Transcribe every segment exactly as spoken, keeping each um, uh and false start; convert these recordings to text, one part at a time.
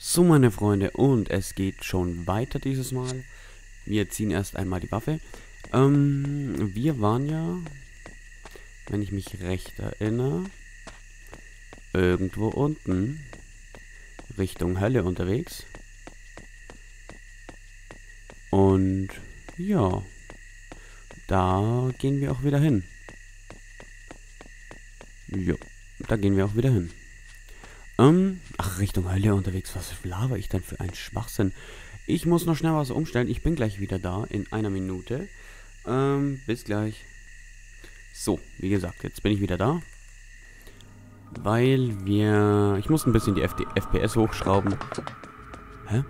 So, meine Freunde, und es geht schon weiter dieses Mal. Wir ziehen erst einmal die Waffe. Ähm, wir waren ja, wenn ich mich recht erinnere, irgendwo unten Richtung Hölle unterwegs. Und ja, da gehen wir auch wieder hin. Jo, da gehen wir auch wieder hin. Ähm, ach, Richtung Hölle unterwegs. Was laber ich denn für einen Schwachsinn? Ich muss noch schnell was umstellen. Ich bin gleich wieder da, in einer Minute. Ähm, bis gleich. So, wie gesagt, jetzt bin ich wieder da. Weil wir... Ich muss ein bisschen die F P S hochschrauben. Hä?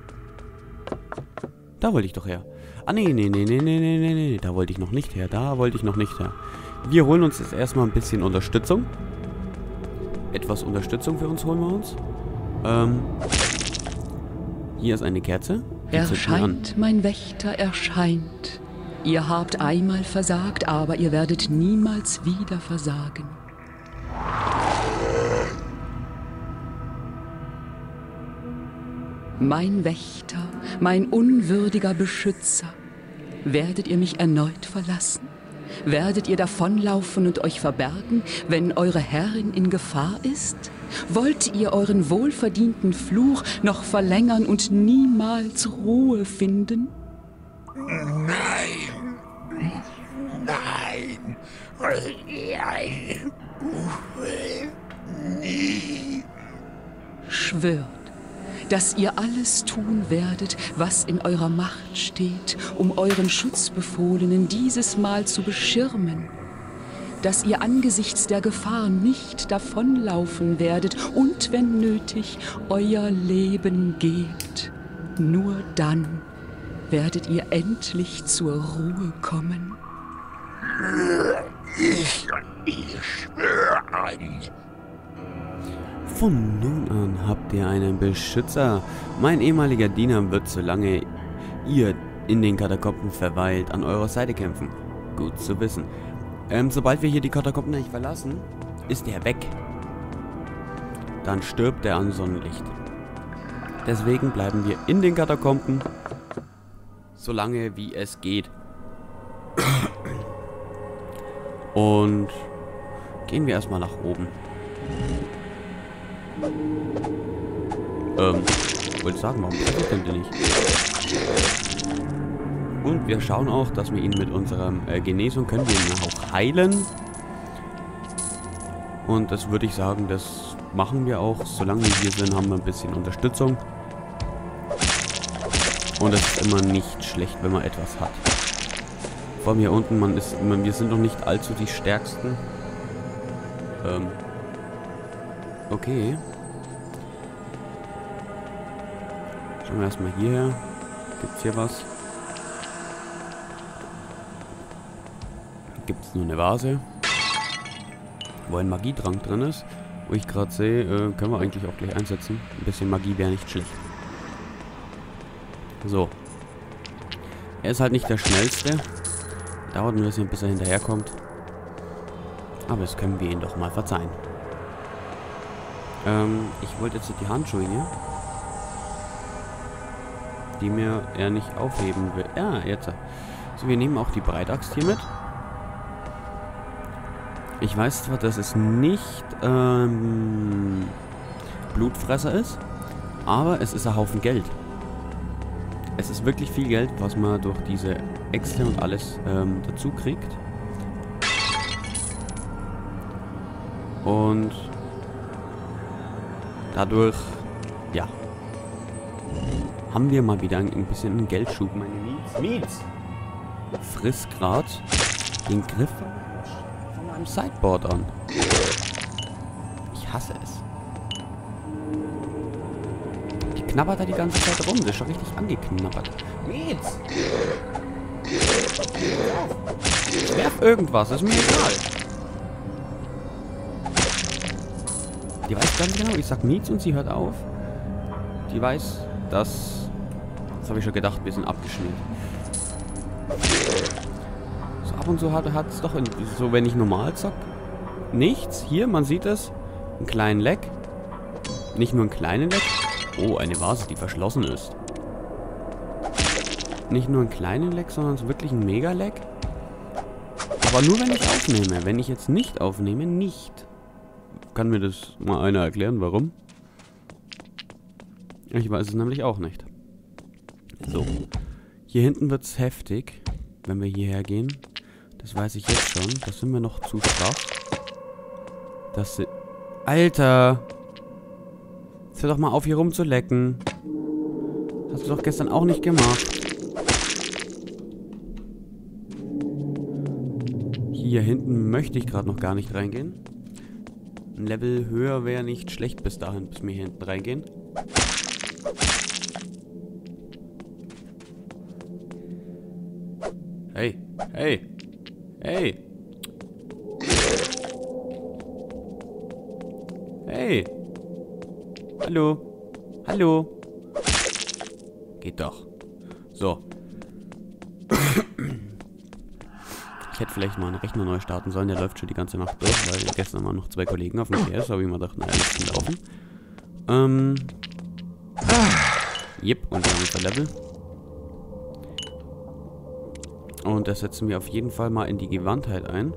Da wollte ich doch her. Ah, nee, nee, nee, nee, nee, nee, nee, nee. Da wollte ich noch nicht her. Da wollte ich noch nicht her. Wir holen uns jetzt erstmal ein bisschen Unterstützung. Etwas Unterstützung für uns holen wir uns. Ähm, hier ist eine Kerze. Erscheint, mein Wächter, erscheint. Ihr habt einmal versagt, aber ihr werdet niemals wieder versagen. Mein Wächter, mein unwürdiger Beschützer, werdet ihr mich erneut verlassen? Werdet ihr davonlaufen und euch verbergen, wenn eure Herrin in Gefahr ist? Wollt ihr euren wohlverdienten Fluch noch verlängern und niemals Ruhe finden? Nein, nein, nein, nie. Schwört, dass ihr alles tun werdet, was in eurer Macht steht, um euren Schutzbefohlenen dieses Mal zu beschirmen. Dass ihr angesichts der Gefahr nicht davonlaufen werdet und, wenn nötig, euer Leben gebt. Nur dann werdet ihr endlich zur Ruhe kommen. Ich, ich schwöre an. Von nun an habt ihr einen Beschützer. Mein ehemaliger Diener wird, solange ihr in den Katakomben verweilt, an eurer Seite kämpfen. Gut zu wissen. Ähm, sobald wir hier die Katakomben nicht verlassen, ist er weg. Dann stirbt er an Sonnenlicht. Deswegen bleiben wir in den Katakomben, solange wie es geht. Und gehen wir erstmal nach oben. Ähm, wollte sagen, warum treffe ich denn den nicht? Und wir schauen auch, dass wir ihn mit unserer äh, Genesung können wir ihn auch heilen. Und das würde ich sagen, das machen wir auch. Solange wir hier sind, haben wir ein bisschen Unterstützung. Und es ist immer nicht schlecht, wenn man etwas hat. Vor mir unten, man ist, man, wir sind noch nicht allzu die Stärksten. Ähm, okay. Schauen wir erstmal hierher. Gibt's hier was? Gibt es nur eine Vase, wo ein Magietrank drin ist. Wo ich gerade sehe, äh, können wir eigentlich auch gleich einsetzen. Ein bisschen Magie wäre nicht schlecht. So. Er ist halt nicht der schnellste. Dauert ein bisschen, bis er hinterherkommt. Aber das können wir ihn doch mal verzeihen. Ähm, ich wollte jetzt die Handschuhe hier. Die mir er nicht aufheben will. Ja, jetzt. So, wir nehmen auch die Breitaxt hier mit. Ich weiß zwar, dass es nicht ähm, Blutfresser ist, aber es ist ein Haufen Geld. Es ist wirklich viel Geld, was man durch diese Äxte und alles ähm, dazu kriegt. Und dadurch, ja, haben wir mal wieder ein, ein bisschen einen Geldschub. Meine Miets, Miets friss grad den Griff von meinem Sideboard an. Ich hasse es. Die knabbert da die ganze Zeit rum. Das ist schon richtig angeknabbert. Miets! Werf irgendwas, ist mir egal. Die weiß ganz genau, ich sag Miets und sie hört auf. Die weiß, dass... Das habe ich schon gedacht, wir sind abgeschnitten. So ab und zu hat es doch, in, so wenn ich normal zock, nichts. Hier, man sieht es, einen kleinen Leck. Nicht nur einen kleinen Leck, Oh, eine Vase, die verschlossen ist. Nicht nur ein kleiner Leck, sondern es ist wirklich ein Mega-Leck. Aber nur, wenn ich aufnehme. Wenn ich jetzt nicht aufnehme, nicht. Kann mir das mal einer erklären, warum? Ich weiß es nämlich auch nicht. So. Hier hinten wird es heftig, wenn wir hierher gehen. Das weiß ich jetzt schon. Da sind wir noch zu schwach. Das sind... Alter! Jetzt hör doch mal auf, hier rumzulecken. Hast du doch gestern auch nicht gemacht. Hier hinten möchte ich gerade noch gar nicht reingehen. Ein Level höher wäre nicht schlecht bis dahin, bis wir hier hinten reingehen. Hey, hey, hey. Hey. Hallo. Hallo. Geht doch. So. Ich hätte vielleicht mal einen Rechner neu starten sollen, der läuft schon die ganze Nacht durch, weil gestern waren noch zwei Kollegen auf dem P S, habe ich mir gedacht, naja, das kann laufen. Ähm. Jep, und wir haben unser Level. Und das setzen wir auf jeden Fall mal in die Gewandtheit ein.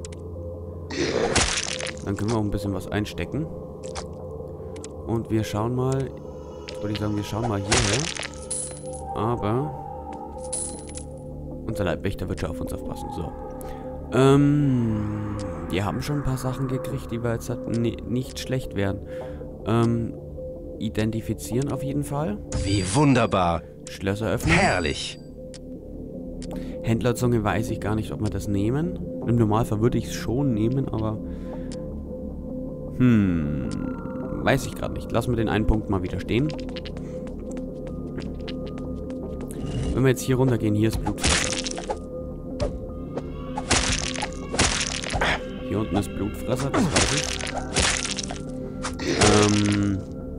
Dann können wir auch ein bisschen was einstecken. Und wir schauen mal, würde ich sagen, wir schauen mal hierher. Aber unser Leibwächter wird schon auf uns aufpassen. So. Ähm, wir haben schon ein paar Sachen gekriegt, die wir jetzt halt nicht schlecht werden. Ähm, identifizieren auf jeden Fall. Wie wunderbar. Schlösser öffnen. Herrlich. Händlerzunge weiß ich gar nicht, ob wir das nehmen. Im Normalfall würde ich es schon nehmen, aber... Hm... Weiß ich gerade nicht. Lassen wir den einen Punkt mal wieder stehen. Wenn wir jetzt hier runtergehen, hier ist Blutfresser. Hier unten ist Blutfresser, das weiß ich. Ähm...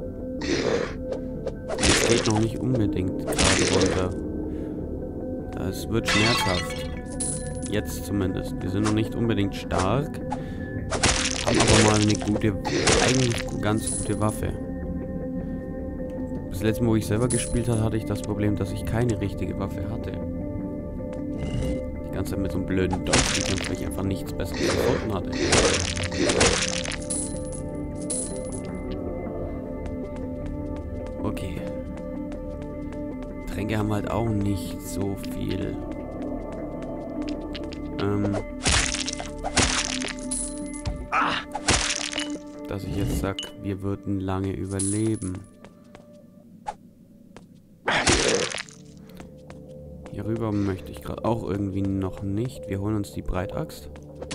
Das geht noch nicht unbedingt gerade runter. Es wird schmerzhaft. Jetzt zumindest. Wir sind noch nicht unbedingt stark. Haben aber mal eine gute, eigentlich ganz gute Waffe. Das letzte Mal, wo ich selber gespielt habe, hatte ich das Problem, dass ich keine richtige Waffe hatte. Die ganze Zeit mit so einem blöden Dodge, weil ich einfach nichts Besseres gefunden hatte. Okay. Tränke haben halt auch nicht so viel. Ähm. Dass ich jetzt sag, wir würden lange überleben. Hier rüber möchte ich gerade auch irgendwie noch nicht. Wir holen uns die Breitaxt.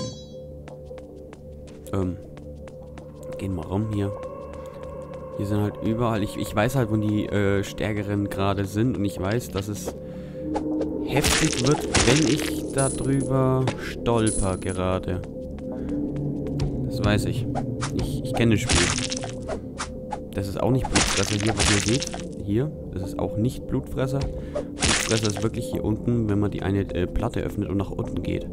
Ähm. Gehen mal rum hier. Hier sind halt überall, ich, ich weiß halt, wo die äh, Stärkeren gerade sind und ich weiß, dass es heftig wird, wenn ich da drüber stolper gerade. Das weiß ich. Ich, ich kenne das Spiel. Das ist auch nicht Blutfresser hier, was ihr seht. Hier, das ist auch nicht Blutfresser. Blutfresser ist wirklich hier unten, wenn man die eine äh, Platte öffnet und nach unten geht.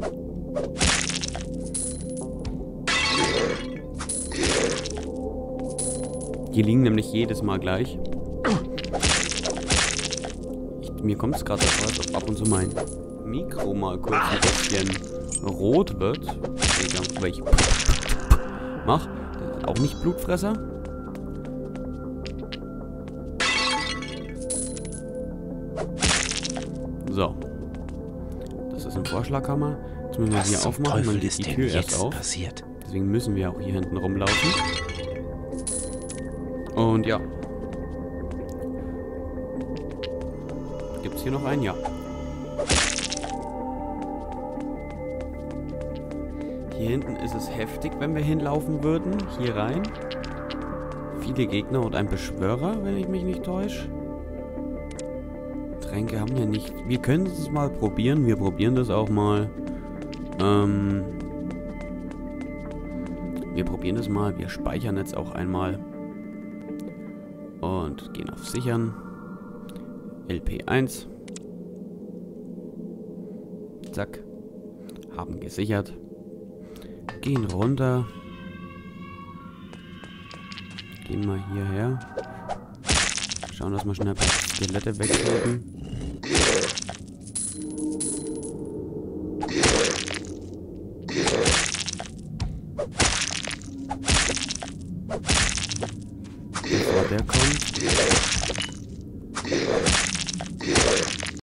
Die liegen nämlich jedes Mal gleich. Ich, mir kommt es gerade vor, als ob ab und zu mein Mikro mal kurz ein bisschen rot wird. Weil ich mach. Das ist auch nicht Blutfresser. So. Das ist ein Vorschlaghammer. Jetzt müssen wir hier aufmachen. Man geht die Tür erst auf. Passiert? Deswegen müssen wir auch hier hinten rumlaufen. Und ja. Gibt's hier noch einen? Ja. Hier hinten ist es heftig, wenn wir hinlaufen würden. Hier rein. Viele Gegner und ein Beschwörer, wenn ich mich nicht täusche. Tränke haben wir nicht. Wir können es mal probieren. Wir probieren das auch mal. Ähm... Wir probieren das mal. Wir speichern jetzt auch einmal. Und gehen auf Sichern. L P eins. Zack. Haben gesichert. Gehen runter. Gehen mal hierher. Schauen, dass wir schnell ein paar Skelette wegkriegen. Bevor der kommt.